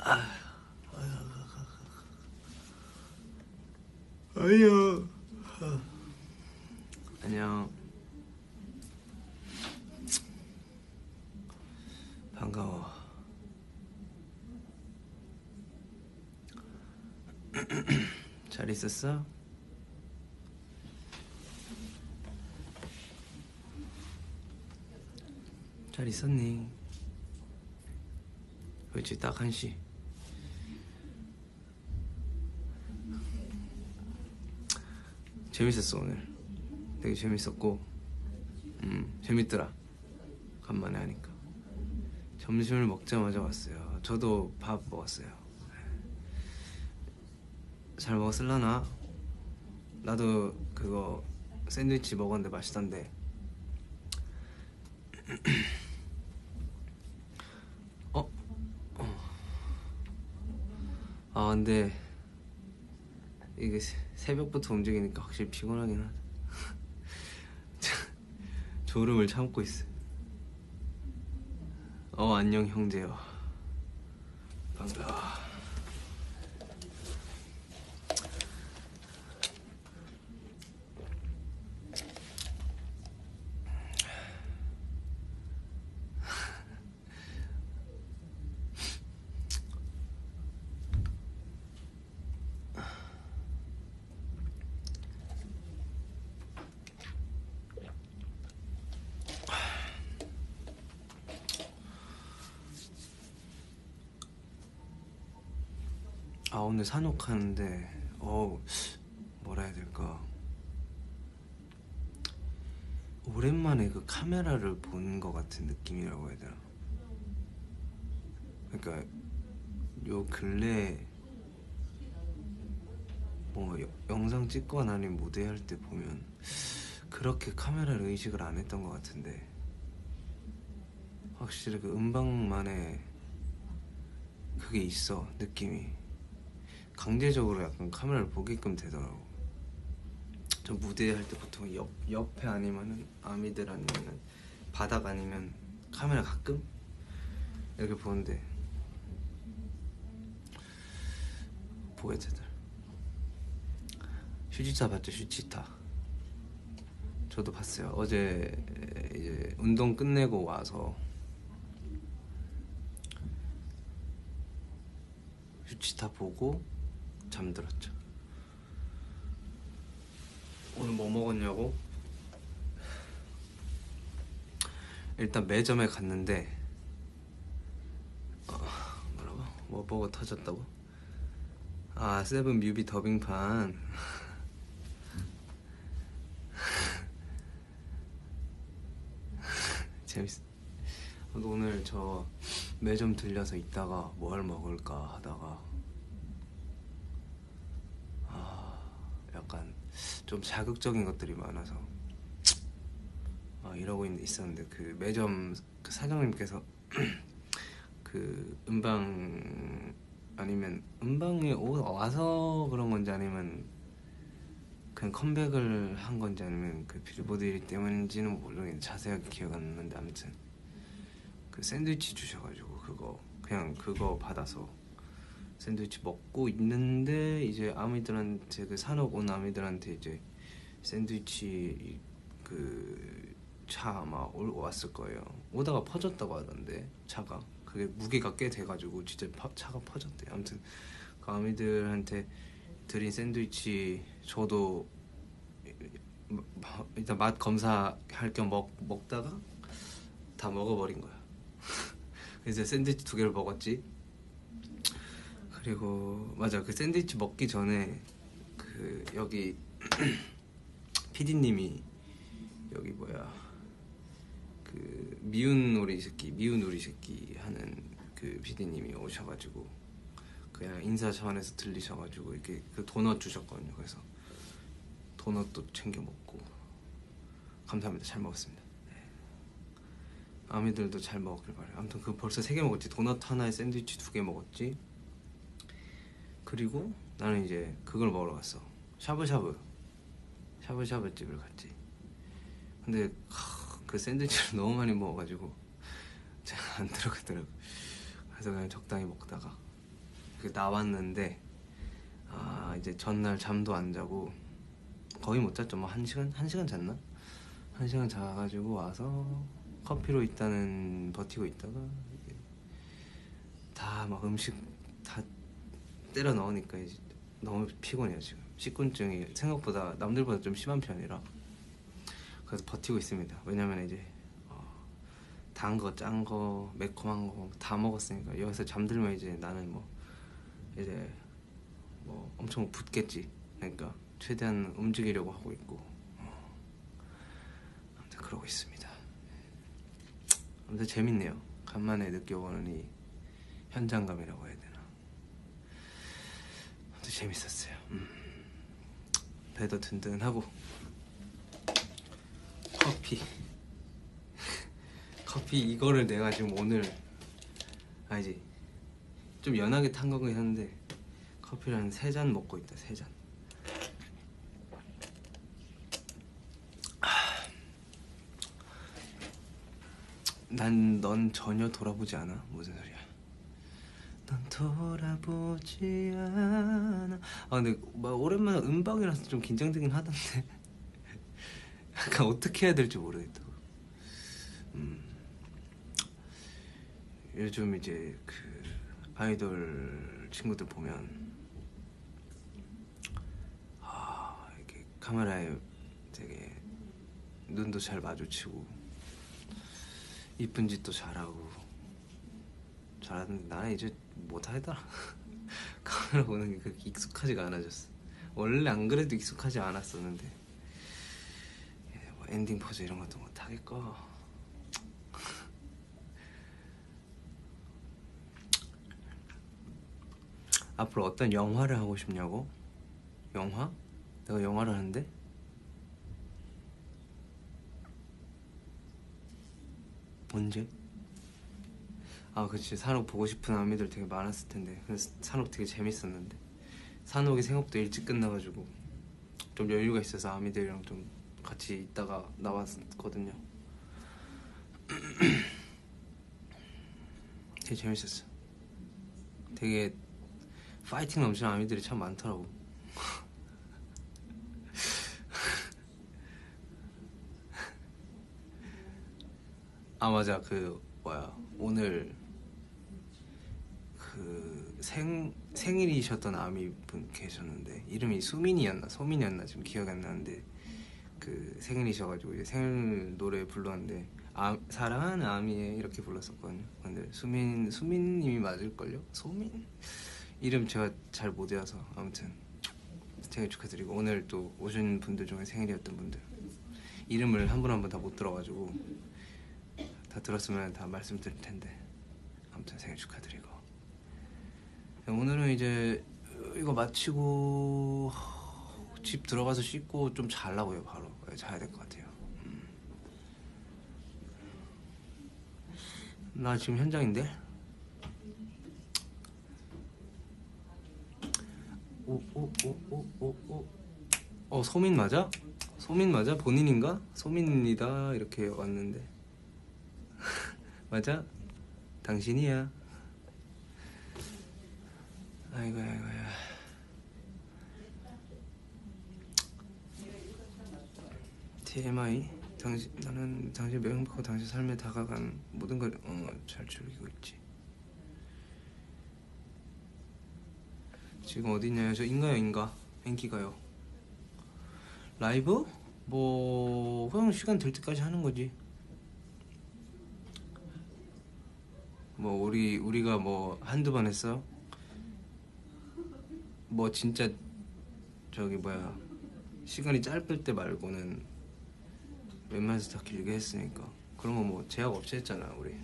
안녕. 안녕. 반가워. 잘 있었어? 잘 있었니? 그렇지, 딱 1시. 재밌었어 오늘. 되게 재밌었고 재밌더라. 간만에 하니까. 점심을 먹자마자 왔어요. 저도 밥 먹었어요. 잘 먹었을라나? 나도 그거 샌드위치 먹었는데 맛있던데. 근데 이게 새벽부터 움직이니까 확실히 피곤하긴 하다. 졸음을 참고 있어. 안녕 형제요. 반가워. 오늘 산옥하는데 뭐라 해야 될까, 오랜만에 그 카메라를 보는 것 같은 느낌이라고 해야 되나. 그러니까 요 근래 뭐 영상 찍거나 아니면 무대 할 때 보면 그렇게 카메라를 의식을 안 했던 것 같은데, 확실히 그 음방만의 그게 있어. 느낌이 강제적으로 약간 카메라를 보게끔 되더라고. 저 무대 할 때 보통 옆에 아니면은 아미들 아니면은 바닥 아니면 카메라 가끔 이렇게 보는데 보게 되더라. 슈지타 봤죠? 슈지타. 저도 봤어요. 어제 이제 운동 끝내고 와서 슈지타 보고 잠들었죠. 오늘 뭐 먹었냐고? 일단 매점에 갔는데 뭐라고? 뭐 보고 터졌다고? 세븐 뮤비 더빙판. 재밌어. 오늘 저 매점 들려서 있다가 뭘 먹을까 하다가 약간 좀 자극적인 것들이 많아서 이러고 있었는데, 그 매점 그 사장님께서 그 음방 아니면 음방에 와서 그런 건지 아니면 그냥 컴백을 한 건지 아니면 그 빌보드 1위 때문인지는 모르겠는데 자세하게 기억 안 나는데, 아무튼 그 샌드위치 주셔가지고 그냥 그거 받아서 샌드위치 먹고 있는데, 이제 아미들한테 그 산옥 온 아미들한테 이제 샌드위치 그 차 아마 왔을 거예요. 오다가 퍼졌다고 하던데, 차가 그게 무게가 꽤 돼가지고 진짜 차가 퍼졌대. 아무튼 그 아미들한테 드린 샌드위치 저도 일단 맛 검사할 겸 먹다가 다 먹어버린 거야. 그래서 샌드위치 2개를 먹었지. 그리고 맞아, 그 샌드위치 먹기 전에 그 여기 PD님이 여기 뭐야 그 미운 우리 새끼 하는 그 PD님이 오셔가지고 그냥 인사 차원에서 들리셔가지고 이렇게 그 도넛 주셨거든요. 그래서 도넛도 챙겨 먹고 감사합니다. 잘 먹었습니다. 네. 아미들도 잘 먹길 바래요. 아무튼 그 벌써 3개 먹었지. 도넛 하나에 샌드위치 2개 먹었지. 그리고 나는 이제 그걸 먹으러 갔어. 샤브샤브 집을 갔지. 근데 그 샌드위치를 너무 많이 먹어가지고 제가 안 들어가더라고. 그래서 그냥 적당히 먹다가 그 나왔는데 이제 전날 잠도 안 자고 거의 못 잤죠. 뭐 1시간 잤나? 1시간 자가지고 와서 커피로 일단은 버티고 있다가 다 막 음식 다 때려 넣으니까 이제 너무 피곤해요. 지금 식곤증이 생각보다 남들보다 좀 심한 편이라 그래서 버티고 있습니다. 왜냐면 이제 단 거, 짠 거, 매콤한 거 다 먹었으니까 여기서 잠들면 이제 나는 뭐 이제 뭐 엄청 붓겠지. 그러니까 최대한 움직이려고 하고 있고 아무튼 그러고 있습니다. 아무튼 재밌네요. 간만에 느껴보는 이 현장감이라고 해야 되나. 아무튼 재밌었어요. 배도 든든하고 커피 이거를 내가 지금 오늘 아니지 좀 연하게 탄 거긴 한데 커피를 한 3잔 먹고 있다. 3잔. 넌 전혀 돌아보지 않아? 무슨 소리야? 넌 돌아보지 않아. 근데 막 오랜만에 음방이라서 좀 긴장되긴 하던데 약간 어떻게 해야 될지 모르겠다고. 요즘 이제 그 아이돌 친구들 보면 이렇게 카메라에 되게 눈도 잘 마주치고 이쁜 짓도 잘하고 잘하는데 나는 이제 못하겠더라. 카메라 보는 게 그렇게 익숙하지가 않아졌어. 원래 안 그래도 익숙하지 않았었는데 뭐 엔딩 포즈 이런 것도 못하겠고. 앞으로 어떤 영화를 하고 싶냐고? 영화? 내가 영화를 하는데? 언제? 그치. 산옥 보고 싶은 아미들 되게 많았을 텐데. 그래서 산옥 되게 재밌었는데 산옥이 생각보다 일찍 끝나가지고 좀 여유가 있어서 아미들이랑 좀 같이 있다가 나왔거든요. 되게 재밌었어. 되게 파이팅 넘치는 아미들이 참 많더라고. 맞아. 오늘 그 생일이셨던 아미분 계셨는데 이름이 소민이었나 지금 기억이 안 나는데 그 생일이셔가지고 이제 생일 노래 불렀는데 사랑하는 아미에 이렇게 불렀었거든요. 근데 수민님이 맞을걸요? 소민? 이름 제가 잘 못 외워서 아무튼 생일 축하드리고 오늘 또 오신 분들 중에 생일이었던 분들 이름을 한 분 한 분 다 못 들어가지고 다 들었으면 다 말씀드릴 텐데 아무튼 생일 축하드리고 오늘은 이제 이거 마치고 집 들어가서 씻고 좀 자려고요. 바로 자야 될 것 같아요. 나 지금 현장인데? 소민 맞아? 소민 맞아? 본인인가? 소민입니다 이렇게 왔는데 맞아? 당신이야. 아이고야. TMI. 나는 당신 매우 행복하고 당신 삶에 다가간 모든 걸 잘 즐기고 있지. 지금 어디 있냐요? 저 인가요? 인기가요? 라이브? 뭐 그냥 시간 될 때까지 하는 거지. 뭐 우리가 뭐 한두 번 했어? 뭐 진짜 시간이 짧을 때 말고는 웬만해서 다 길게 했으니까 그런 거 뭐 제약 없이 했잖아 우리.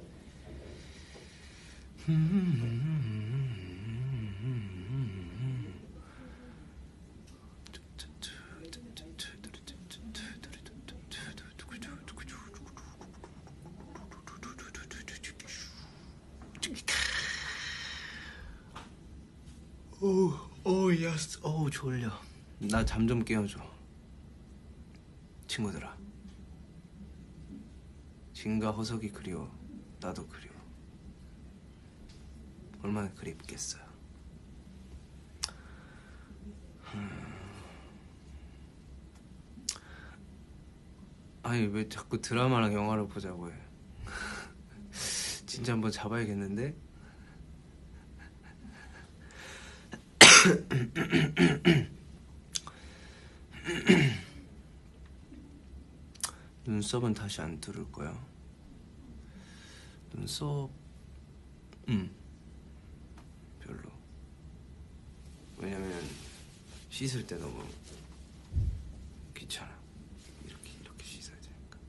예스. 졸려. 나 잠 좀 깨워줘 친구들아. 진과 허석이 그리워. 나도 그리워. 얼마나 그립겠어요. 아니 왜 자꾸 드라마랑 영화를 보자고 해. 진짜 한번 잡아야겠는데? 눈썹은 다시 안 뚫을 거야. 눈썹 별로. 왜냐면 씻을 때 너무 귀찮아. 이렇게 씻어야 되니까.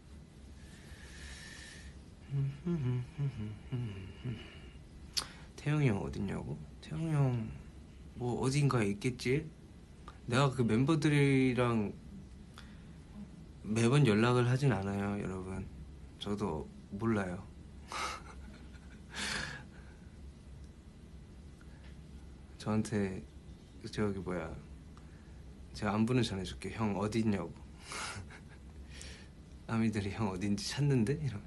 태영이 형 어딨냐고? 태영이 형 뭐 어딘가에 있겠지? 내가 그 멤버들이랑 매번 연락을 하진 않아요, 여러분. 저도 몰라요. 저한테 저기 뭐야, 제가 안부는 전해줄게. 형 어디 있냐고. 아미들이 형 어딘지 찾는데? 이러면서.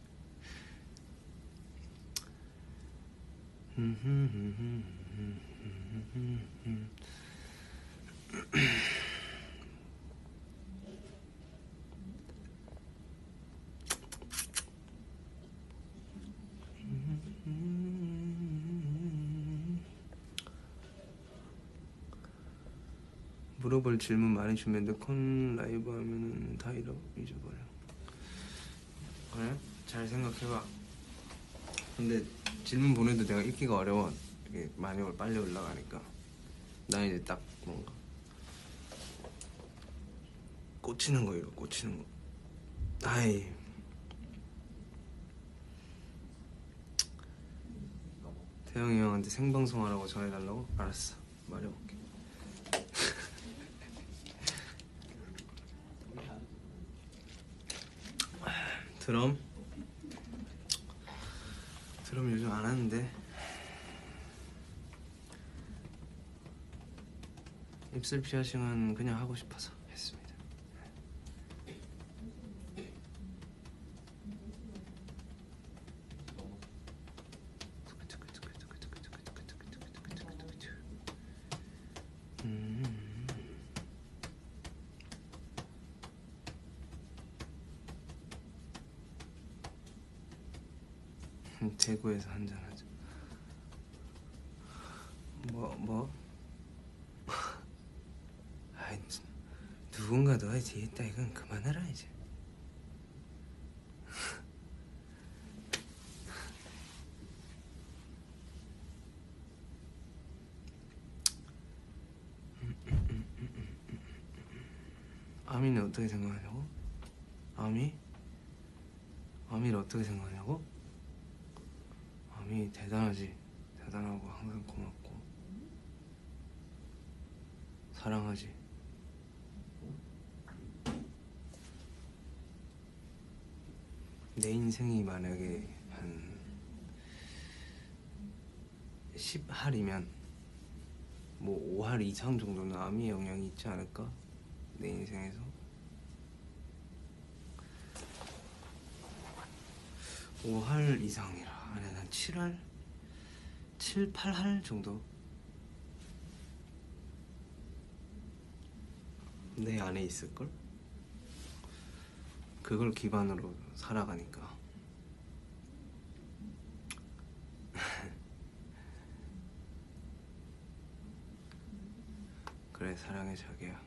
물어볼 질문 많이 주면데 콘 라이브 하면은 다 잊어버려. 그래? 잘 생각해봐. 근데 질문 보내도 내가 읽기가 어려워. 이게 많이 빨리 올라가니까. 나 이제 딱 뭔가 꽂히는 거 이거 꽂히는 거. 아이. 태영이 형한테 생방송하라고 전해달라고? 알았어, 말해볼게. 드럼 요즘 안 하는데. 입술 피어싱은 그냥 하고 싶어서 했습니다. 대구에서 한잔하자. 뭐? 아이, 누군가 너의 뒤에 있다. 이건 그만해라 이제. 아미는 어떻게 생각하냐고? 아미를 어떻게 생각하냐고? 아미 대단하지. 대단하고 항상 고맙고 사랑하지. 내 인생이 만약에 한 10할이면 뭐 5할 이상 정도는 아미의 영향이 있지 않을까? 내 인생에서. 5할 이상이라. 아니, 난 7할? 7, 8할 정도? 내 안에 있을걸? 그걸 기반으로 살아가니까. 그래, 사랑해 자기야.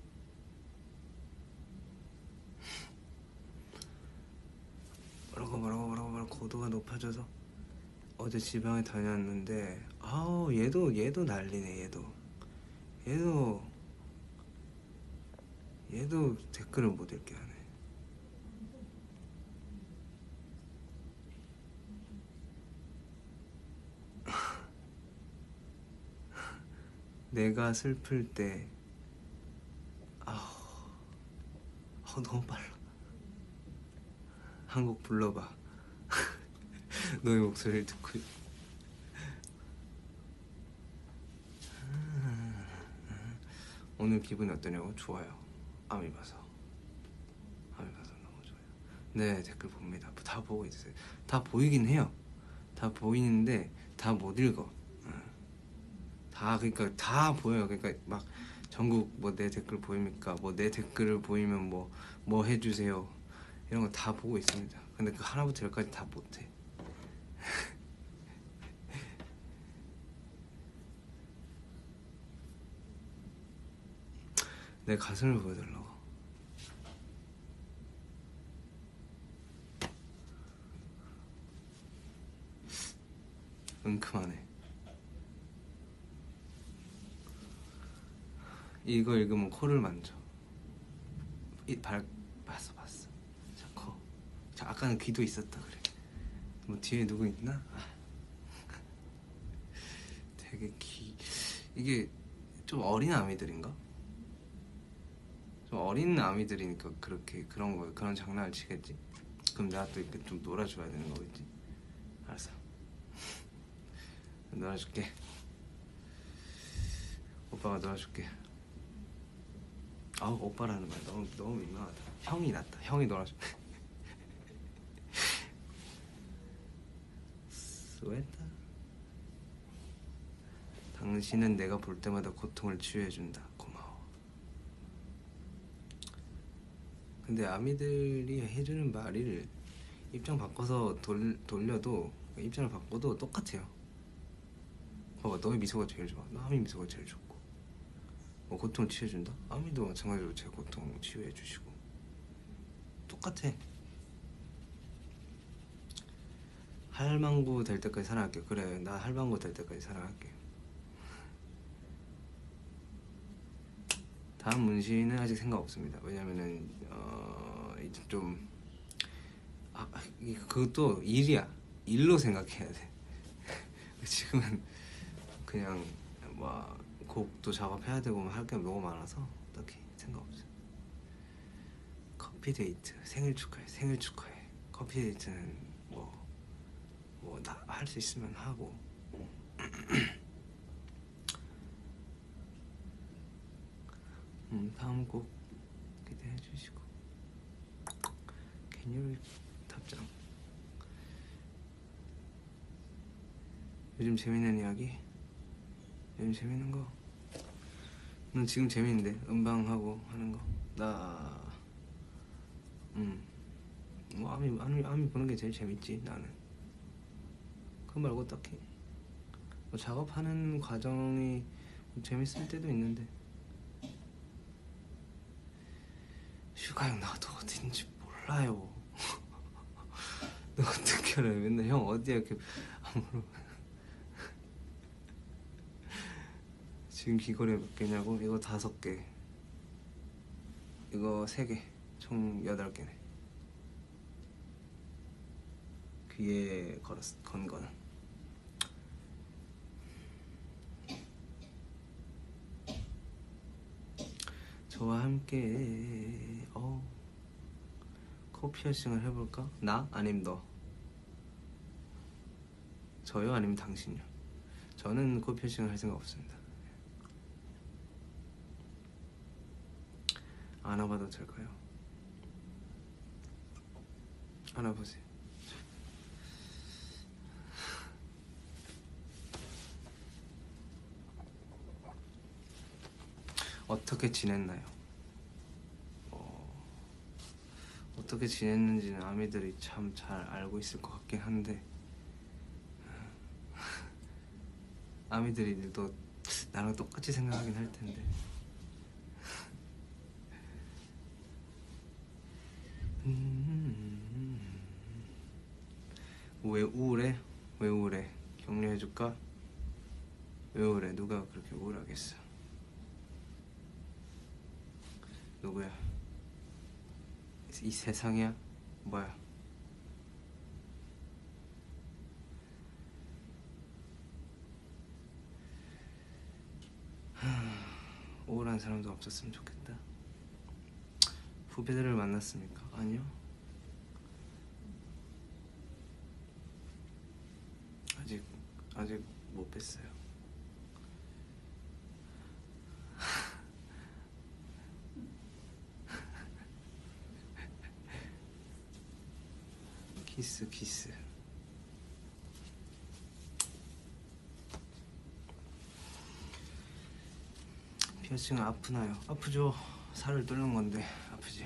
뭐라고 고도가 높아져서 어제 지방에 다녔는데 아우 얘도 난리네. 얘도 댓글을 못 읽게 하네. 내가 슬플 때 너무 빨라. 한 곡 불러봐. 너의 목소리를 듣고. 오늘 기분이 어떠냐고? 좋아요. 아미 봐서 너무 좋아요. 네, 댓글 봅니다. 다 보고 있어요. 다 보이긴 해요. 다 보이는데 다 못 읽어. 그러니까 다 보여요. 그러니까 막 전국 뭐 내 댓글 보입니까? 뭐 내 댓글을 보이면 뭐 해주세요. 이런 거 다 보고 있습니다. 근데 그 하나부터 열까지 다 못해. 내 가슴을 보여달라고. 그만해. 이거 읽으면 코를 만져. 봤어. 자, 코. 자, 아까는 귀도 있었다 그래. 뭐 뒤에 누구 있나? 되게 이게 좀 어린 아미들인가? 좀 어린 아미들이니까 그렇게 그런 장난을 치겠지? 그럼 내가 또 이렇게 좀 놀아줘야 되는 거겠지? 알았어. 놀아줄게. 오빠가 놀아줄게. 아우, 오빠라는 말 너무 민망하다. 형이 낫다. 형이 놀아줄게. 스웨터. 당신은 내가 볼 때마다 고통을 치유해준다. 고마워. 근데 아미들이 해주는 말을 입장 바꿔서 돌려도, 입장을 바꿔도 똑같아요. 봐봐, 너의 미소가 제일 좋아. 나 아미 미소가 제일 좋고. 뭐 고통을 치유해준다? 아미도 마찬가지로 제 고통 치유해주시고. 똑같아. 할망구 될 때까지 사랑할게. 그래, 나 할망구 될 때까지 사랑할게. 다음 문신은 아직 생각 없습니다. 왜냐면은 이제 좀 그것도 일이야. 일로 생각해야 돼. 지금은 그냥 뭐 곡도 작업해야 되고 할 게 너무 많아서 딱히 생각 없어요. 커피 데이트. 생일 축하해. 커피 데이트는 뭐 나 할 수 있으면 하고. 다음 곡 기대해 주시고. 개념 답장. 요즘 재밌는 이야기? 요즘 재밌는 거? 난 지금 재밌는데. 음방하고 하는 거. 뭐 아미 보는 게 제일 재밌지 나는. 그거 말고 딱히 뭐 작업하는 과정이 재밌을 때도 있는데. 휴가형 나도 어딘지 몰라요. 너 어떻게 알아? 맨날 형 어디야 이렇게 아무로. 지금 귀걸이 몇 개냐고? 이거 5개, 이거 3개, 총 8개네. 귀에 건 거는. 저와 함께 코 피어싱을 해볼까? 나? 아님 너? 저요? 아니면 당신요? 저는 코 피어싱을 할 생각 없습니다. 안아봐도 될까요? 안아보세요. 어떻게 지냈나요? 어떻게 지냈는지는 아미들이 참 잘 알고 있을 것 같긴 한데 아미들이 또 나랑 똑같이 생각하긴 할 텐데. 왜 우울해? 왜 우울해? 격려해줄까? 왜 우울해? 누가 그렇게 우울하겠어? 누구야? 이 세상이야? 뭐야? 우울한 사람도 없었으면 좋겠다. 후배들을 만났습니까? 아니요. 아직 못 뵀어요. 키스. 피어싱은 아프나요? 아프죠. 살을 뚫는 건데 아프지.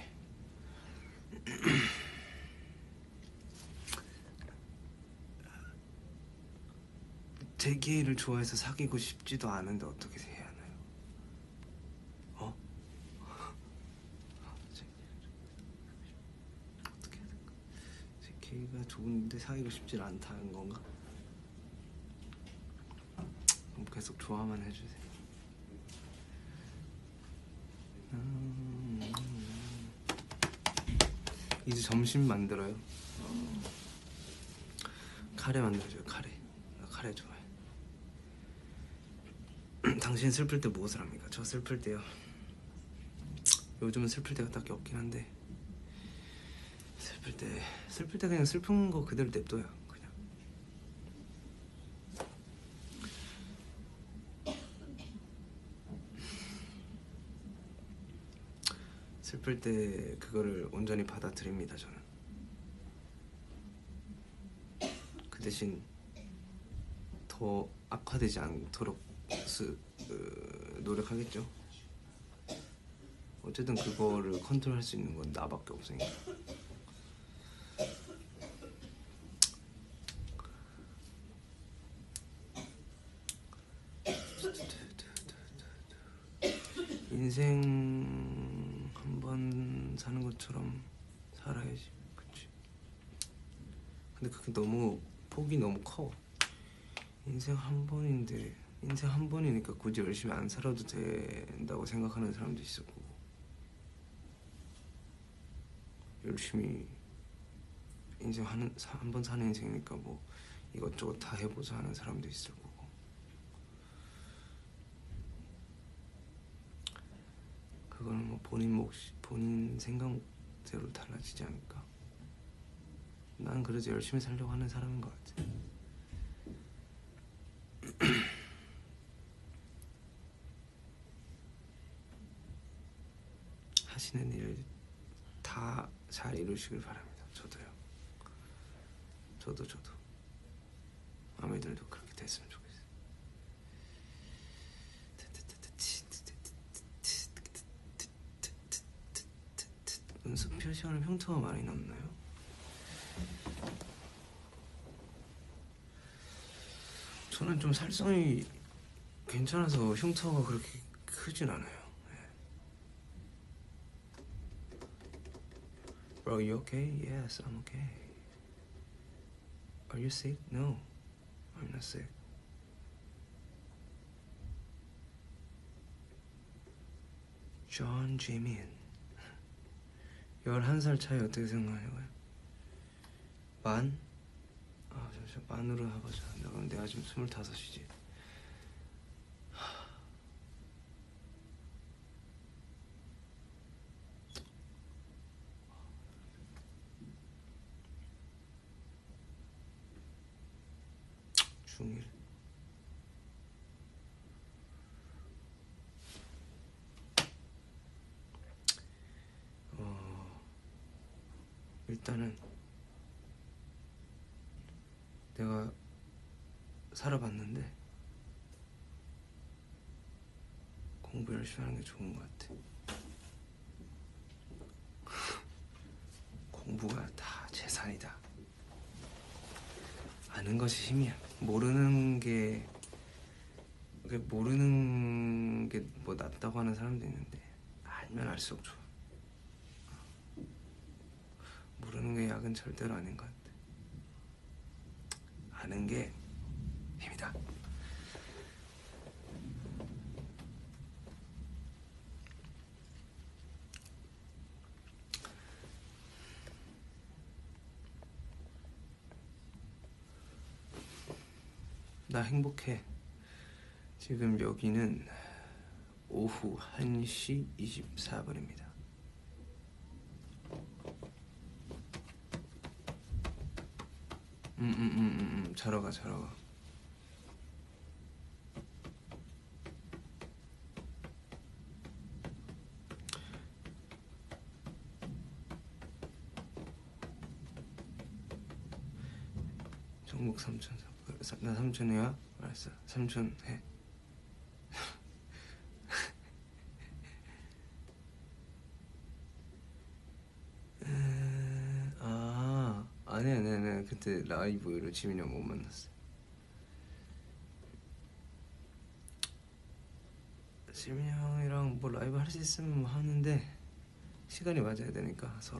제 게이를 좋아해서 사귀고 싶지도 않은데 어떻게 해야 하나요? 어? 어떻게 해야 될까? 제 게이가 좋은데 사귀고 싶지 않다는 건가? 그럼 계속 좋아만 해주세요. 이제 점심 만들어요. 카레 만들어줘요. 카레. 나 카레 좋아해. 당신 슬플 때 무엇을 합니까? 저 슬플 때요. 요즘은 슬플 때가 딱히 없긴 한데 슬플 때 그냥 슬픈 거 그대로 냅둬요. 그냥. 슬플 때 그거를 온전히 받아들입니다. 저는. 그 대신 더 악화되지 않도록 노력하겠죠. 어쨌든 그거를 컨트롤할 수 있는 건 나밖에 없으니까. 인생 한 번 사는 것처럼 살아야지. 그치? 근데 그게 너무 폭이 너무 커. 인생 한 번인데 인생 한 번이니까 굳이 열심히 안 살아도 된다고 생각하는 사람도 있을 거고, 열심히 인생 한 번 사는 인생이니까 뭐 이것저것 다 해보자 하는 사람도 있을 거고. 그거는 뭐 본인 생각대로 달라지지 않을까. 난 그래도 열심히 살려고 하는 사람인 것 같아. 하시는 일 다 잘 이루시길 바랍니다. 저도요. 저도 아미들도 그렇게 됐으면 좋겠어요. 연습 시간에 흉터가 많이 남나요? 저는 좀 살성이 괜찮아서 흉터가 그렇게 크진 않아요. Bro, you okay? Yes, I'm okay. Are you sick? No, I'm not sick. John Jimin. 11살 차이 어떻게 생각해요? 만? 아, 잠시만, 만으로 해보자. 그럼 내가 지금 25이지. 중1. 일단은 내가 살아봤는데 공부 열심히 하는 게 좋은 것 같아. 공부가 다 재산이다. 아는 것이 힘이야. 모르는 게 뭐 낫다고 하는 사람도 있는데 알면 알수록 좋아. 모르는 게 약은 절대로 아닌 것 같아. 아는 게 힘이다. 나 행복해. 지금 여기는 오후 1시 24분입니다. 자러 가. 정국 삼촌. 나 삼촌이야? 알았어. 삼촌 해. 그때 라이브로 지민이 형 못 만났어요. 지민이 형이랑 뭐 라이브 할 수 있으면 뭐 하는데 시간이 맞아야 되니까 서로.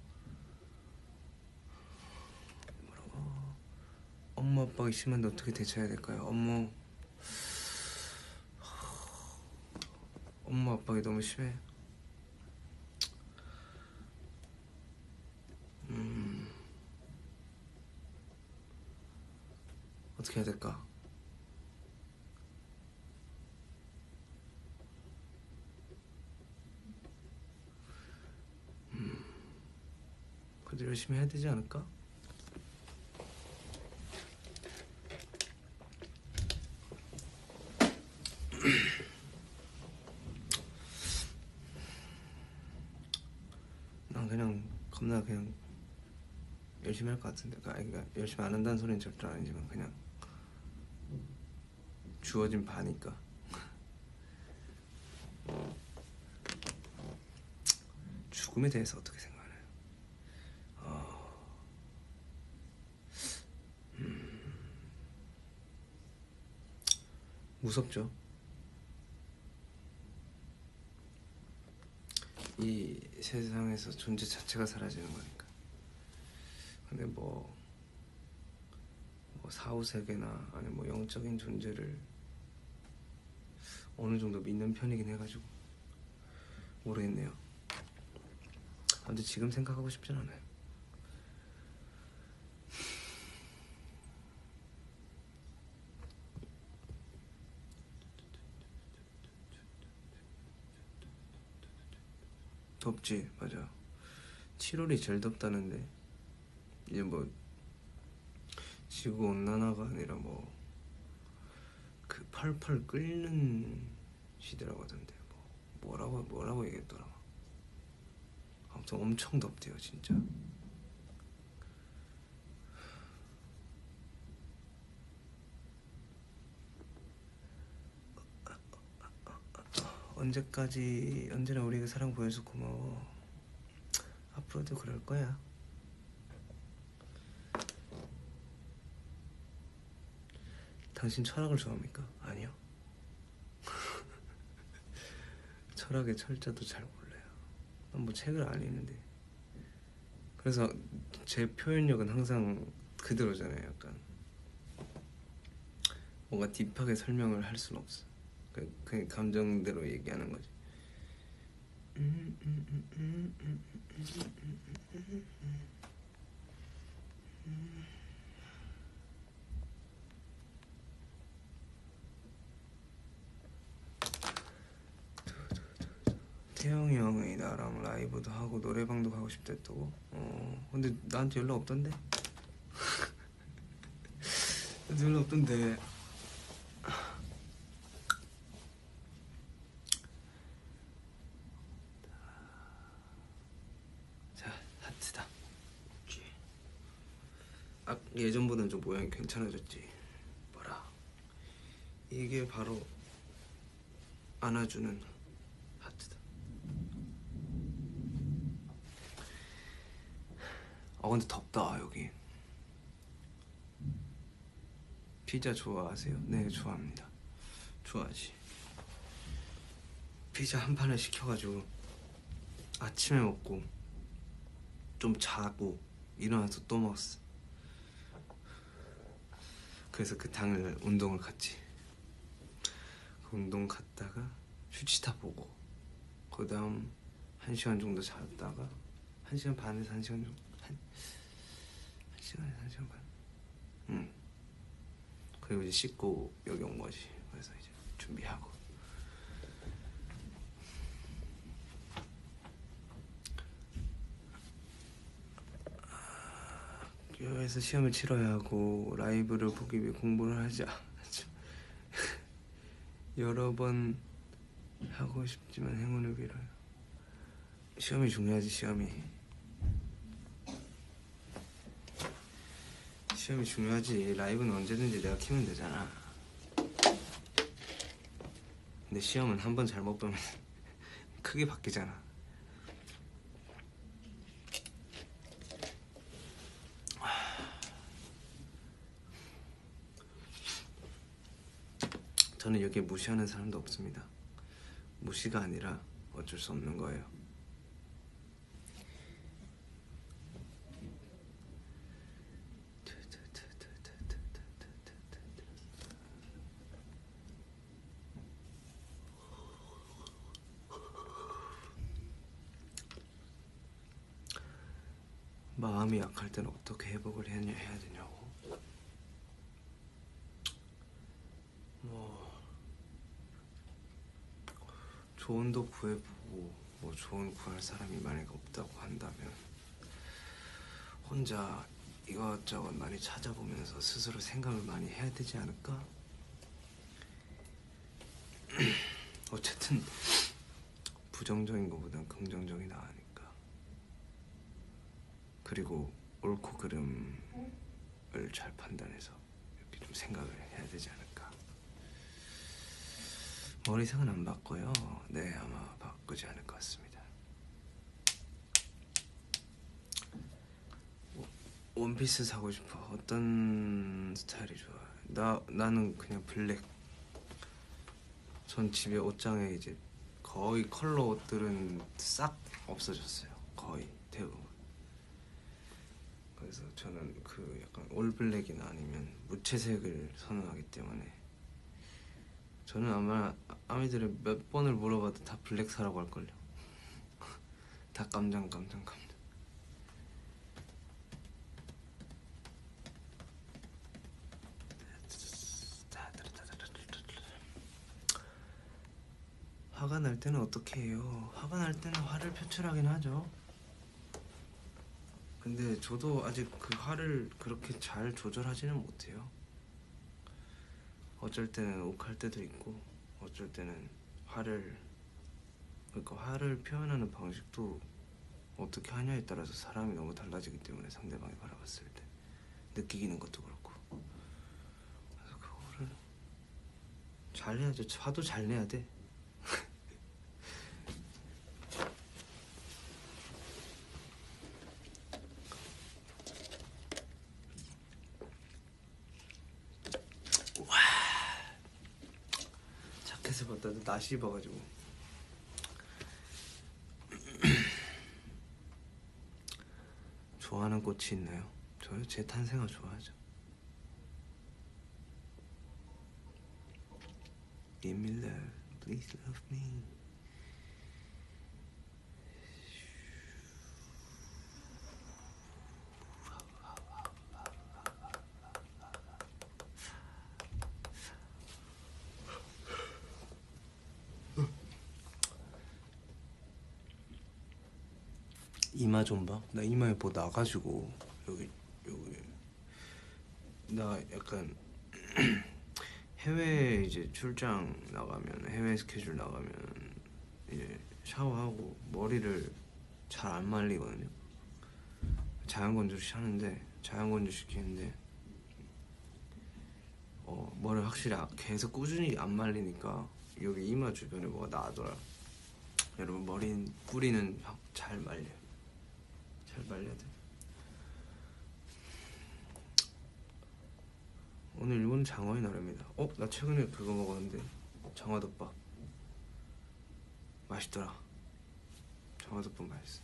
뭐라고? 엄마 아빠가 심한데 어떻게 대처해야 될까요? 엄마 아빠가 너무 심해. 어떻게 해야 될까? 그래도 열심히 해야 되지 않을까? 난 그냥 겁나 그냥 열심히 할 것 같은데. 그러니까 열심히 안 한다는 소리는 절대 아니지만 그냥 주어진 바니까. 죽음에 대해서 어떻게 생각하나요? 무섭죠. 이 세상에서 존재 자체가 사라지는 거니까. 근데 뭐 사후세계나 아니 뭐 영적인 존재를 어느 정도 믿는 편이긴 해가지고 모르겠네요. 근데 지금 생각하고 싶진 않아요. 덥지, 맞아. 7월이 제일 덥다는데 이제 뭐 지구 온난화가 아니라 뭐 그 펄펄 끓는 시대라고 하던데 뭐라고 얘기했더라. 아무튼 엄청 덥대요 진짜. 언제나 우리에게 사랑 보여줘서 고마워. 앞으로도 그럴 거야. 당신 철학을 좋아합니까? 아니요. 철학의 철자도 잘 몰라요. 난 뭐 책을 안 읽는데. 그래서 제 표현력은 항상 그대로잖아요. 약간 뭔가 딥하게 설명을 할 수는 없어. 그냥 감정대로 얘기하는 거지. 태영이 형이 나랑 라이브도 하고 노래방도 가고 싶다 했다고? 근데 나한테 연락 없던데? 나한테 연락 없던데. 자, 하트다. 예전보다는 좀 모양이 괜찮아졌지. 뭐라? 이게 바로 안아주는 하트다. 근데 덥다 여기. 피자 좋아하세요? 네, 좋아합니다. 좋아하지. 피자 한 판을 시켜가지고 아침에 먹고 좀 자고 일어나서 또 먹었어. 그래서 그 당일 운동을 갔지. 그 운동 갔다가 휴지타 보고 그 다음 1시간 정도 잤다가 1시간 반에서 1시간 정도 1시간에서 1시간 반. 그리고 이제 씻고 여기 온 거지. 그래서 이제 준비하고. 학교에서 시험을 치러야 하고 라이브를 보기 위해 공부를 하자. 여러 번 하고 싶지만 행운을 빌어요. 시험이 중요하지. 시험이 중요하지. 라이브는 언제든지 내가 키면 되잖아. 근데 시험은 한 번 잘못 보면 크게 바뀌잖아. 저는 여기에 무시하는 사람도 없습니다. 무시가 아니라 어쩔 수 없는 거예요. 마음이 약할 때는 어떻게 회복을 해야 되냐고. 뭐 조언도 구해보고 뭐 조언 구할 사람이 만약에 없다고 한다면 혼자 이것저것 많이 찾아보면서 스스로 생각을 많이 해야 되지 않을까? 어쨌든 부정적인 것보단 긍정적이 나으니까. 그리고 옳고 그름을 잘 판단해서 이렇게 좀 생각을 해야 되지 않을까. 머리색은 안 바꿔요. 네, 아마 바꾸지 않을 것 같습니다. 원피스 사고 싶어. 어떤 스타일이 좋아? 나는 그냥 블랙. 전 집에 옷장에 이제 거의 컬러 옷들은 싹 없어졌어요. 거의 대부분. 그래서 저는 그 약간 올블랙이나 아니면 무채색을 선호하기 때문에 저는 아마 아미들을 몇 번을 물어봐도 다 블랙 사라고 할걸요. 다 깜장. 화가 날 때는 어떻게 해요? 화가 날 때는 화를 표출하긴 하죠. 근데 저도 아직 그 화를 그렇게 잘 조절하지는 못해요. 어쩔 때는 욱할 때도 있고 어쩔 때는 그러니까 화를 표현하는 방식도 어떻게 하냐에 따라서 사람이 너무 달라지기 때문에 상대방이 바라봤을 때 느끼는 것도 그렇고. 그래서 그거를 잘 해야죠. 화도 잘 내야 돼. 자켓을 봤다도 낯이 입어가지고. 좋아하는 꽃이 있나요? 저요? 제 탄생화 좋아하죠. Give me love, please love me. 이마 좀 봐. 나 이마에 뭐 나가지고 여기 나 약간 해외 이제 출장 나가면 해외 스케줄 나가면 이제 샤워하고 머리를 잘 안 말리거든요. 자연건조 시키는데 머리를 확실히 계속 꾸준히 안 말리니까 여기 이마 주변에 뭐가 나더라. 여러분 뿌리는 잘 말려요. 잘 말려야 돼. 오늘 일본 장어의 날입니다. 나 최근에 그거 먹었는데 장어덮밥 맛있더라. 장어덮밥 맛있어.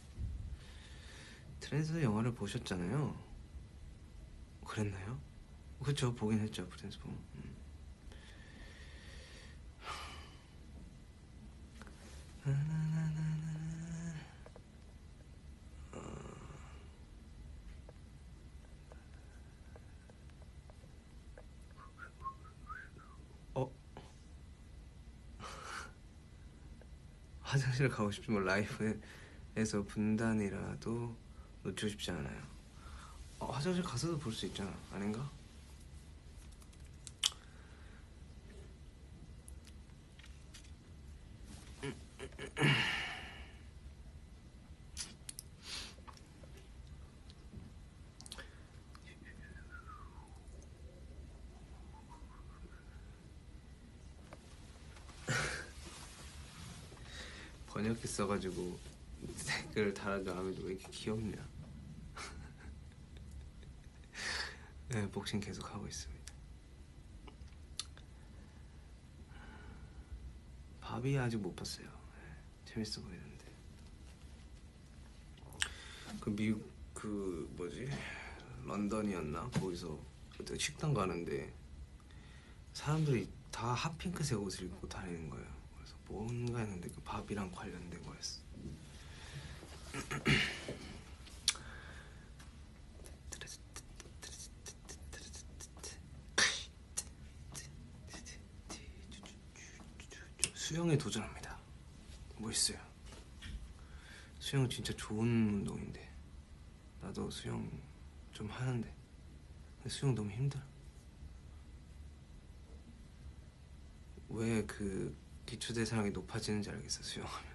트랜스포머 영화를 보셨잖아요. 그랬나요? 그쵸, 보긴 했죠. 트랜스포머. 화장실 가고 싶지만 라이브에서 분단이라도 놓치고 싶지 않아요. 화장실 가서도 볼 수 있잖아. 아닌가? 번역기 써가지고 댓글 달아줘. 하면 왜 이렇게 귀엽냐. 네, 복싱 계속 하고 있습니다. 바비 아직 못 봤어요. 재밌어 보이는데. 그 미국 그 뭐지 런던이었나 거기서 그때 식당 가는데 사람들이 다 핫핑크색 옷을 입고 다니는 거예요. 그래서 뭔가 했는데 그 바비랑 관련된 거였어. 수영에 도전합니다. 멋있어요. 수영 진짜 좋은 운동인데 나도 수영 좀 하는데 수영 너무 힘들어. 왜 그 기초대사량이 높아지는지 알겠어 수영하면.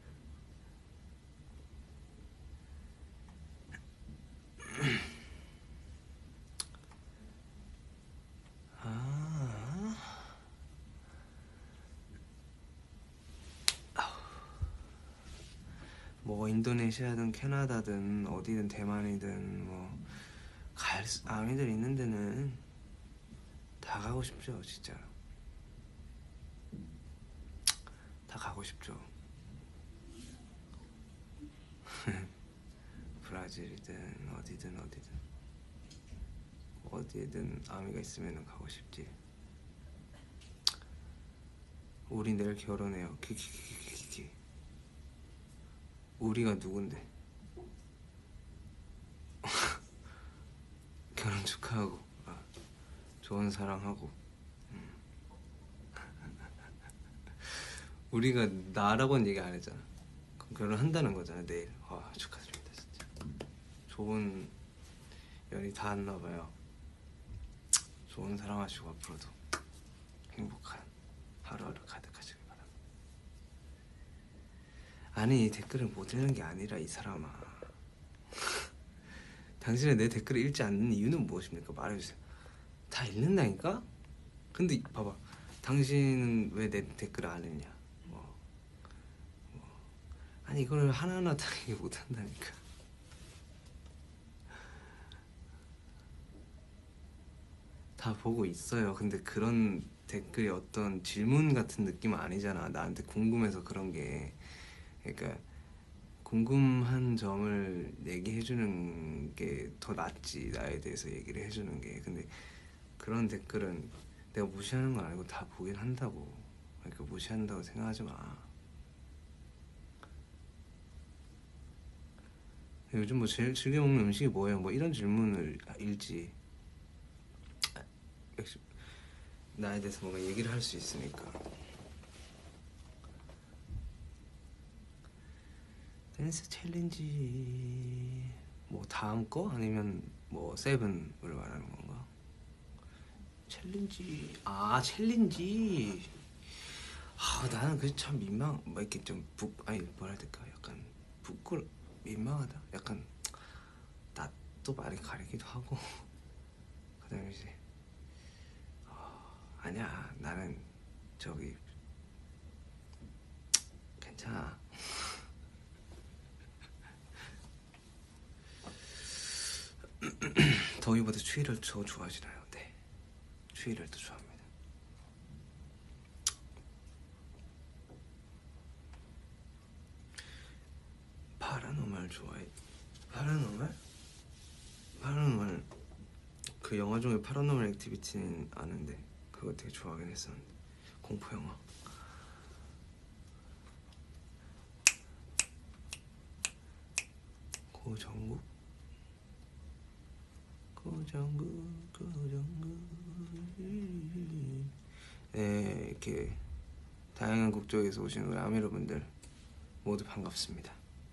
뭐 인도네시아든 캐나다든 어디든 대만이든 뭐 아미들 있는 데는 다 가고 싶죠. 진짜 다 가고 싶죠. 브라질이든 어디든 아미가 있으면 가고 싶지. 우리 내일 결혼해요. 키키키키키. 우리가 누군데? 결혼 축하하고 좋은 사랑하고. 우리가 나라고는 얘기 안 했잖아. 그럼 결혼한다는 거잖아 내일. 와 축하드립니다 진짜. 좋은 연이 닿았나봐요. 좋은 사랑하시고 앞으로도 행복한 하루하루 가득하시길 바랍니다. 아니 댓글을 못 읽는 게 아니라 이 사람아. 당신은 내 댓글을 읽지 않는 이유는 무엇입니까? 말해주세요. 다 읽는다니까? 근데 봐봐, 당신은 왜 내 댓글을 안 읽냐? 아니 이걸 하나하나 다 얘기 못한다니까. 다 보고 있어요. 근데 그런 댓글이 어떤 질문 같은 느낌은 아니잖아. 나한테 궁금해서 그런 게. 그러니까 궁금한 점을 얘기해주는 게 더 낫지. 나에 대해서 얘기를 해주는 게. 근데 그런 댓글은 내가 무시하는 건 아니고 다 보긴 한다고. 그러니까 무시한다고 생각하지 마. 요즘 뭐 제일 즐겨 먹는 음식이 뭐예요? 뭐 이런 질문을 일지. 역시 나에 대해서 뭔가 얘기를 할 수 있으니까. 댄스 챌린지 뭐 다음 거? 아니면 뭐 세븐을 말하는 건가? 챌린지. 챌린지. 나는 그게 참 민망. 뭐 이렇게 좀 아니 뭐라 해야 될까? 약간 민망하다. 약간 낯도 많이 가리기도 하고. 그다음에 이제 아니야 나는 저기 괜찮아. 더위보다 추위를 더 좋아하시나요? 네, 추위를 더 좋아합니다. 파라노말 좋아해? 파라노말 그 영화 중에 파라노말 액티비티는 아는데 그거 되게 좋아하긴 했었는데. 공포 영화. 고정국 네, 이렇게 다양한 국적에서 오신 우리 아미 여러분들 모두 반갑습니다.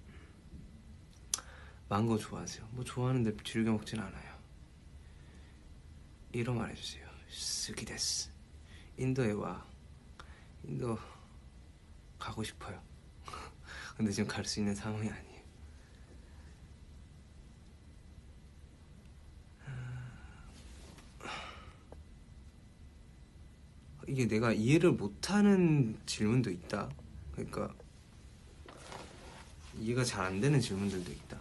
망고 좋아하세요? 뭐 좋아하는데 즐겨 먹진 않아요. 이러 말해주세요. 스기 데스. 인도에 와. 인도 가고 싶어요. 근데 지금 갈 수 있는 상황이 아니에요. 이게 내가 이해를 못하는 질문도 있다. 그러니까 이해가 잘 안 되는 질문들도 있다.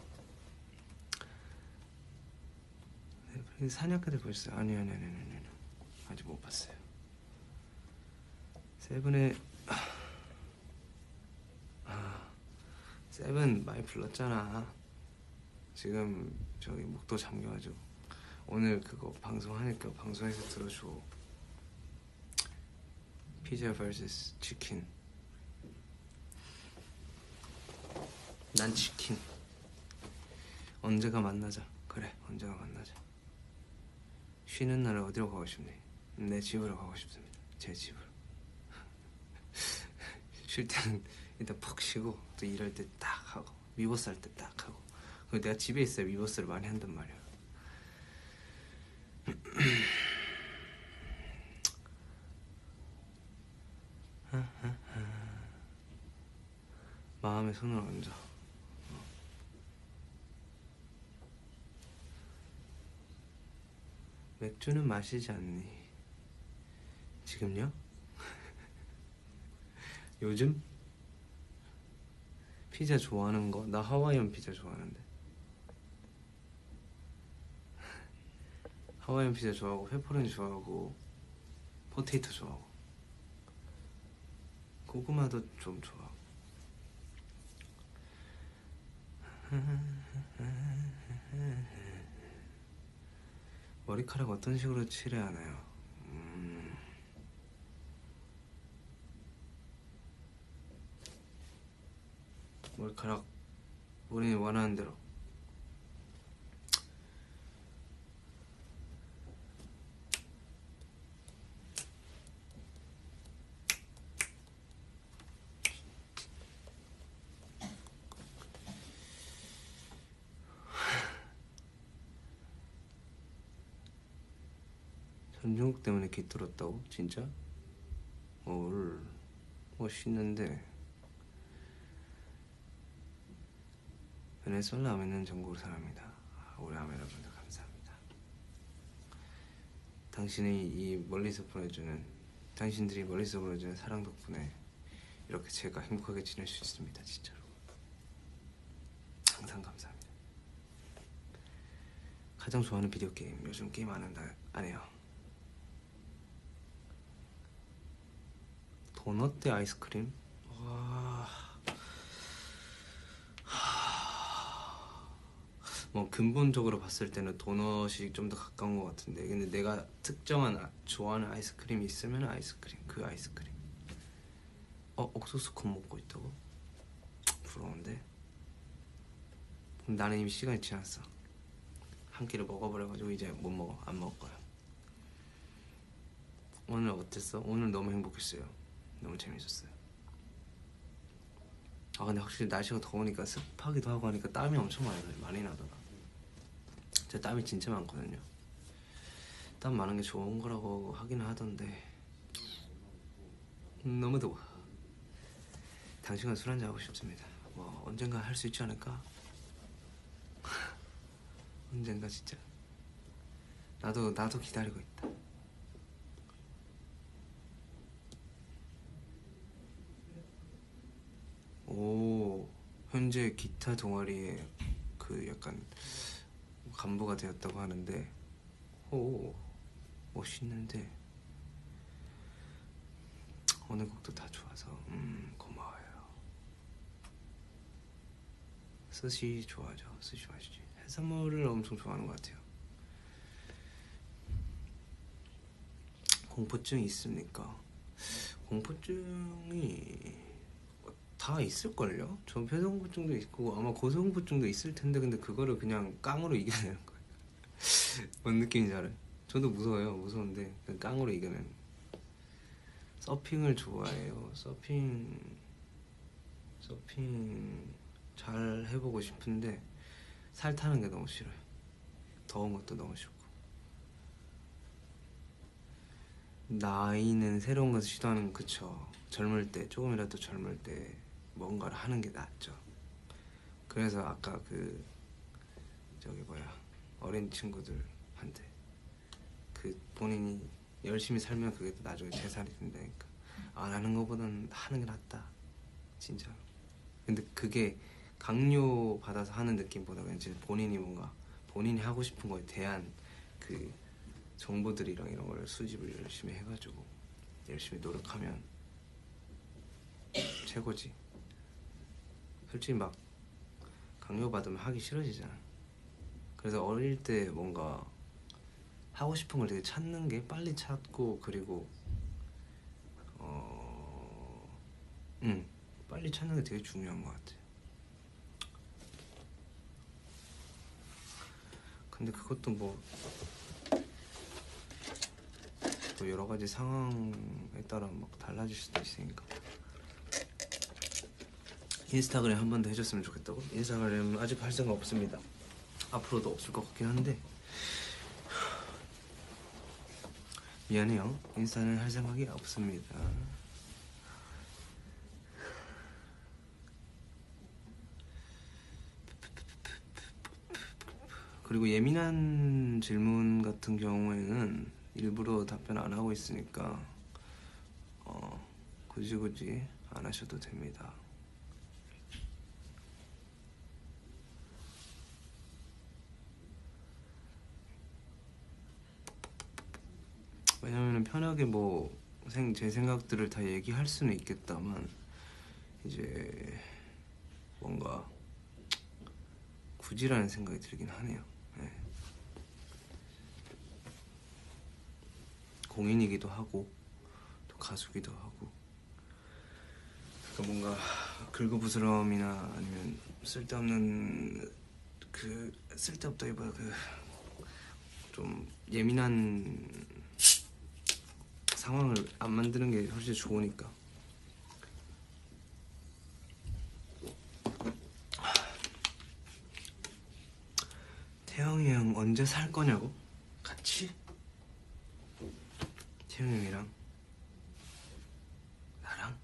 사냥꾼들 보셨어요? 아니 아직 못 봤어요. 세븐의 세븐 많이 불렀잖아. 지금 저기 목도 잠겨가지고 오늘 그거 방송하니까 방송에서 들어줘. 피자 vs 치킨. 난 치킨. 언제가 만나자. 그래, 언제가 만나자. 쉬는 날에 어디로 가고 싶니? 내 집으로 가고 싶습니다. 제 집으로. 쉴 때는 일단 푹 쉬고 또 일할 때 딱 하고 위버스 할 때 딱 하고. 그리고 내가 집에 있어야 위버스를 많이 한단 말이야. 마음에 손을 얹어. 맥주는 마시지 않니? 지금요? 요즘? 피자 좋아하는 거? 나 하와이안 피자 좋아하는데. 하와이안 피자 좋아하고 페퍼로니 좋아하고 포테이토 좋아하고 고구마도 좀 좋아하고. 머리카락 어떤 식으로 칠해야 하나요? 머리카락 본인이 원하는 대로. 전중국 때문에 깃들었다고? 진짜? 멋있는데. 베네수엘라 있는 전국 사람이다. 우리 아메 여러분들 감사합니다. 당신들이 멀리서 보내주는 사랑 덕분에 이렇게 제가 행복하게 지낼 수 있습니다. 진짜로 항상 감사합니다. 가장 좋아하는 비디오 게임. 요즘 게임 안 해요. 도넛 대 아이스크림? 와... 뭐 근본적으로 봤을 때는 도넛이 좀 더 가까운 것 같은데, 근데 내가 특정한 좋아하는 아이스크림이 있으면 아이스크림, 그 아이스크림. 옥수수 콘 먹고 있다고? 부러운데? 나는 이미 시간이 지났어. 한 끼를 먹어버려가지고 이제 못 먹어. 안 먹을 거야. 오늘 어땠어? 오늘 너무 행복했어요. 너무 재밌었어요. 근데 확실히 날씨가 더우니까 습하기도 하고 하니까 땀이 엄청 많이 나더라. 제가 땀이 진짜 많거든요. 땀 많은 게 좋은 거라고 하기는 하던데 너무 더워. 당신과 술 한잔 하고 싶습니다. 뭐 언젠가 할 수 있지 않을까? 언젠가 진짜. 나도 기다리고 있다. 오, 현재 기타 동아리에 그 약간 간부가 되었다고 하는데, 오, 멋있는데 어느 곡도 다 좋아서 고마워요. 스시 좋아하죠. 스시 맛있지. 해산물을 엄청 좋아하는 것 같아요. 공포증이 있습니까? 공포증이 다 있을걸요? 전 폐쇄공포증도 있고 아마 고소공포증도 있을 텐데, 근데 그거를 그냥 깡으로 이겨내는 거예요. 뭔 느낌인지 알아요? 저도 무서워요. 무서운데 그냥 깡으로 이겨내는. 서핑을 좋아해요. 서핑 잘 해보고 싶은데 살 타는 게 너무 싫어요. 더운 것도 너무 싫고. 나이는 새로운 것을 시도하는 건 그쵸. 젊을 때, 조금이라도 젊을 때 뭔가를 하는 게 낫죠. 그래서 아까 어린 친구들한테 본인이 열심히 살면 그게 또 나중에 재산이 된다니까. 안 하는 것보다는 하는 게 낫다, 진짜. 근데 그게 강요받아서 하는 느낌보다 그냥 진짜 본인이 하고 싶은 거에 대한 그 정보들이랑 이런 걸 수집을 열심히 해가지고 열심히 노력하면 최고지. 솔직히 막 강요받으면 하기 싫어지잖아. 그래서 어릴 때 뭔가 하고 싶은 걸 되게 찾는 게 빨리 찾고, 그리고 빨리 찾는 게 되게 중요한 것 같아. 근데 그것도 뭐 또 여러 가지 상황에 따라 막 달라질 수도 있으니까. 인스타그램 한 번 더 해줬으면 좋겠다고? 인스타그램 아직 할 생각 없습니다. 앞으로도 없을 것 같긴 한데 미안해요. 인스타는 할 생각이 없습니다. 그리고 예민한 질문 같은 경우에는 일부러 답변 안 하고 있으니까 굳이 안 하셔도 됩니다. 왜냐면은 편하게 뭐 제 생각들을 다 얘기할 수는 있겠다만 이제 뭔가 굳이라는 생각이 들긴 하네요. 네. 공인이기도 하고 또 가수기도 하고, 그러니까 뭔가 긁어부스럼이나 아니면 쓸데없다기보다 좀 예민한 상황을 안 만드는 게 훨씬 좋으니까. 태영이 형 언제 살 거냐고? 같이? 태영이 형이랑 나랑?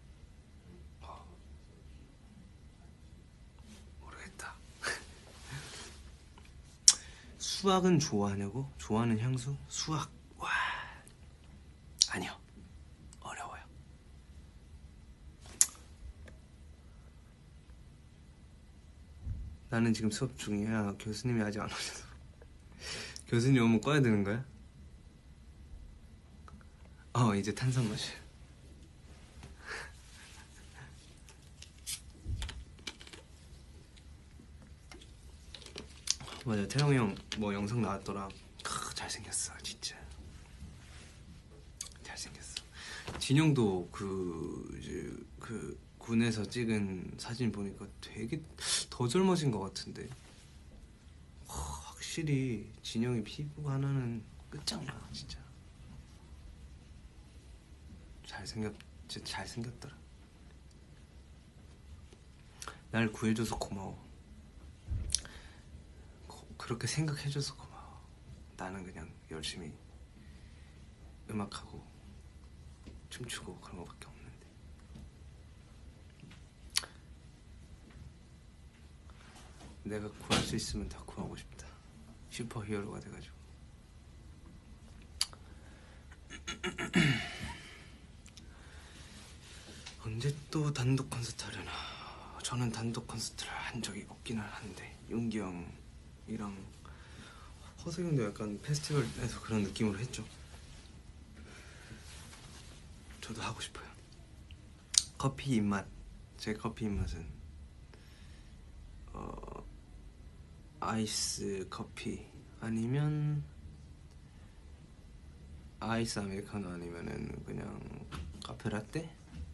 모르겠다. 수학은 좋아하냐고? 좋아하는 향수? 수학? 와, 아니요, 어려워요. 나는 지금 수업 중이야. 교수님이 아직 안 오셔서. 교수님 오면 꺼야 되는 거야? 이제 탄산 마셔. 맞아, 태영이 형 뭐 영상 나왔더라. 잘생겼어, 진짜. 잘생겼어. 진영도 이제 군에서 찍은 사진 보니까 되게 더 젊어진 것 같은데. 확실히 진영이 피부 하나는 끝장나, 진짜. 진짜 잘생겼더라. 날 구해줘서 고마워. 그렇게 생각해줘서 고마워. 나는 그냥 열심히 음악하고 춤추고 그런 거밖에 없는데. 내가 구할 수 있으면 다 구하고 싶다. 슈퍼히어로가 돼가지고. 언제 또 단독 콘서트 하려나. 저는 단독 콘서트를 한 적이 없기는 한데 용기 형이랑 허석이 형도 약간 페스티벌에서 그런 느낌으로 했죠. 저도 하고 싶어요. 커피 입맛, 제 커피 입맛은 아이스 커피 아니면 아이스 아메리카노 아니면은 그냥 카페 라떼?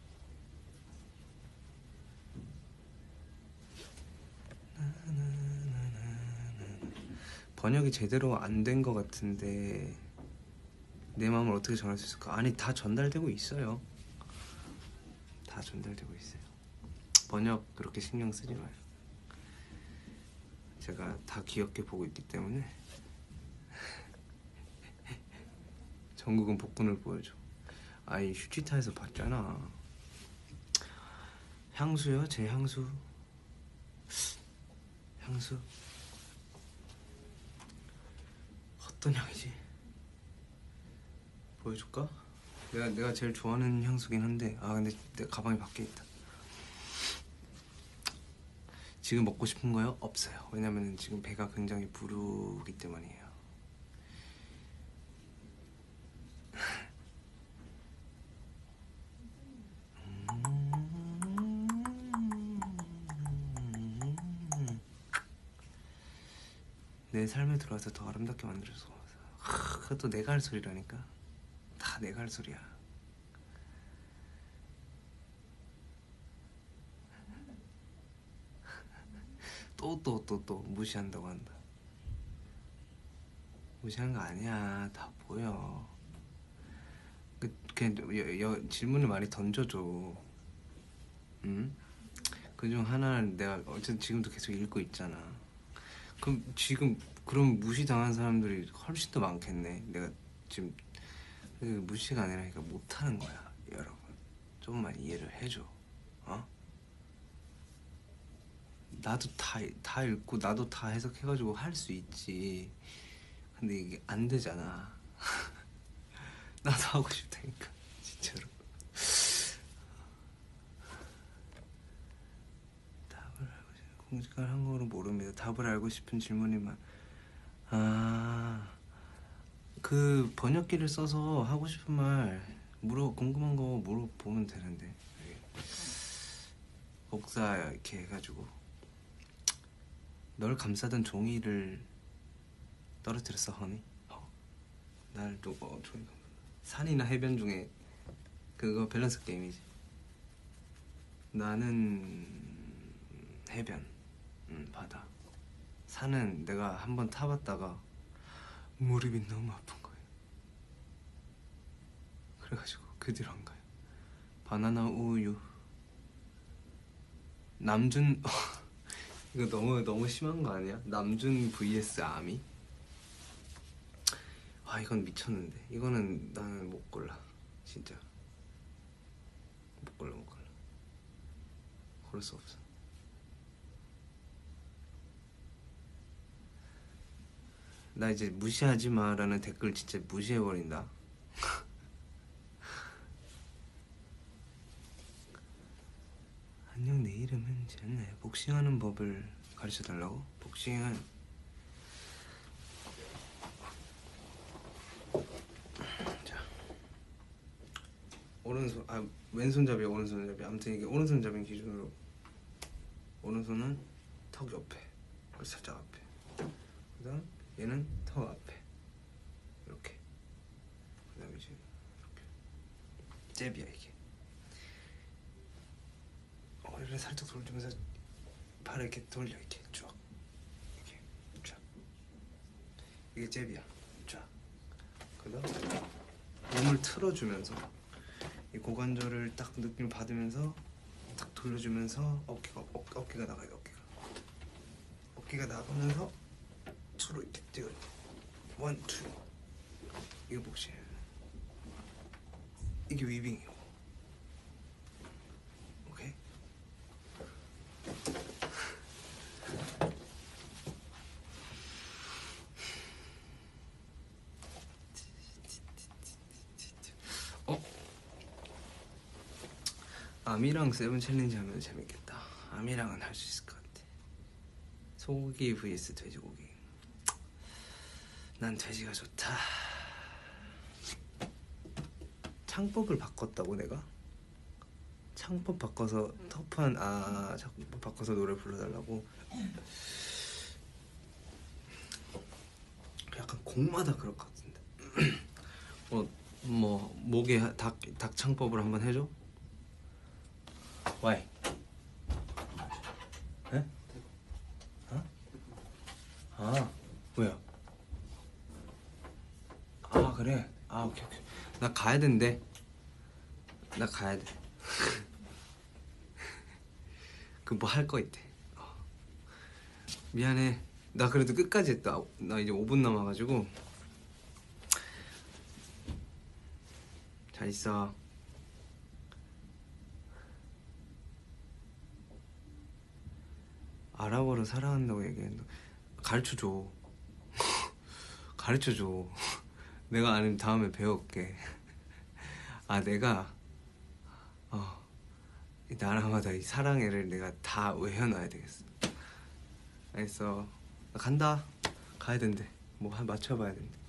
번역이 제대로 안 된 것 같은데 내 마음을 어떻게 전할 수 있을까? 아니, 다 전달되고 있어요. 다 전달되고 있어요. 번역 그렇게 신경 쓰지 마요. 제가 다 귀엽게 보고 있기 때문에. 정국은 복근을 보여줘. 아이, 휴지타에서 봤잖아. 향수요? 제 향수 어떤 향이지? 보여줄까? 내가 제일 좋아하는 향수긴 한데, 근데 내 가방이 밖에 있다. 지금 먹고 싶은 거요? 없어요. 왜냐면 지금 배가 굉장히 부르기 때문이에요. 내 삶에 들어와서 더 아름답게 만들어서 그것도 내가 할 소리라니까. 다 내가 할 소리야. 또 무시한다고 한다. 무시한 거 아니야. 다 보여. 그냥 질문을 많이 던져줘. 응? 그중 하나를 내가 어쨌든 지금도 계속 읽고 있잖아. 그럼 지금 그럼 무시당한 사람들이 훨씬 더 많겠네. 내가 지금 무시가 아니라 그러니까 못하는 거야. 여러분 좀만 이해를 해줘. 어? 나도 다 읽고 나도 다 해석해가지고 할 수 있지. 근데 이게 안 되잖아. 나도 하고 싶다니까 진짜로. 답을 알고 싶은 공식한 한국어로 모릅니다. 답을 알고 싶은 질문이만. 그 번역기를 써서 하고 싶은 말 궁금한 거 물어보면 되는데. 복사 이렇게 해가지고 널 감싸던 종이를 떨어뜨렸어 허니. 날 또 종이 산이나 해변 중에 그거 밸런스 게임이지. 나는 해변, 바다. 산은 내가 한번 타봤다가 무릎이 너무 아픈 거예요. 그래가지고 그 뒤로 안 가요. 바나나 우유. 남준 이거 너무 심한 거 아니야? 남준 vs 아미? 이건 미쳤는데. 이거는 나는 못 골라. 진짜 못 골라. 고를 수 없어. 나 이제 무시하지 마라는 댓글 진짜 무시해버린다. 안녕, 내 이름은 젠네. 복싱하는 법을 가르쳐달라고? 복싱은 자, 오른손 왼손잡이 오른손잡이. 아무튼 이게 오른손잡이 기준으로 오른손은 턱 옆에, 살짝 앞에. 그다음 얘는 턱 앞에 이렇게. 그다음에 이제 이렇게 잽이야 이게. 이렇게 살짝 돌려주면서 팔을 이렇게 돌려. 이렇게 쭉 이렇게 쫙. 이게 잽이야. 쫙. 그다음 몸을 틀어주면서 이 고관절을 딱 느낌 받으면서 딱 돌려주면서 어깨가 나가요. 어깨가 나가면서 투로 이렇게 뛰어요. 원, 투. 이거 복싱. 이게 위빙이고. 오케이? 아미랑 세븐 챌린지 하면 재밌겠다. 아미랑은 할 수 있을 것 같아. 소고기 vs 돼지고기. 난 돼지가 좋다. 창법을 바꿨다고 내가? 창법 바꿔서 터프한 창법 바꿔서 노래 불러달라고? 약간 곡마다 그럴 것 같은데. 뭐 목에 닭 창법을 한번 해줘? Why? 에? 왜요? 그래. 오케이. 나 가야 된대. 나 가야 돼. 그 뭐 할 거 있대. 미안해. 나 그래도 끝까지 했다. 나 이제 5분 남아가지고. 잘 있어. 아랍어로 사랑한다고 얘기했는데 가르쳐줘. 가르쳐줘. 내가 아니면 다음에 배울게. 내가 나라마다 이 사랑해를 내가 다 외워놔야 되겠어. 알겠어. 나 간다. 가야 된대. 뭐 맞춰봐야 된대.